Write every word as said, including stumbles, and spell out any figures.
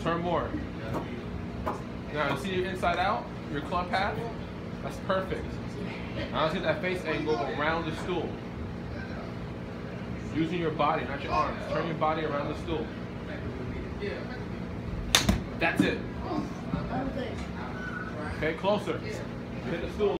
Turn more. Now, you see your inside out, your club path? That's perfect. Now let's get that face angle around the stool. Using your body, not your arms. Turn your body around the stool. That's it. Okay, closer. Hit the stool.